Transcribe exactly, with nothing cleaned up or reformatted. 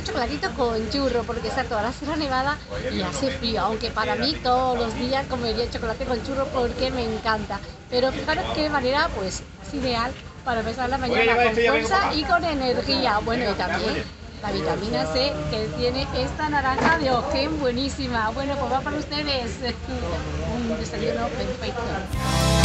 chocolatito con churro, porque está toda la Sierra Nevada y hace frío, aunque para mí todos los días comería chocolate con churro porque me encanta. Pero fijaros qué manera, pues, es ideal para empezar la mañana con fuerza y con energía. Bueno, y también la vitamina C que tiene esta naranja de Ojen, buenísima. Bueno, pues va para ustedes un desayuno perfecto.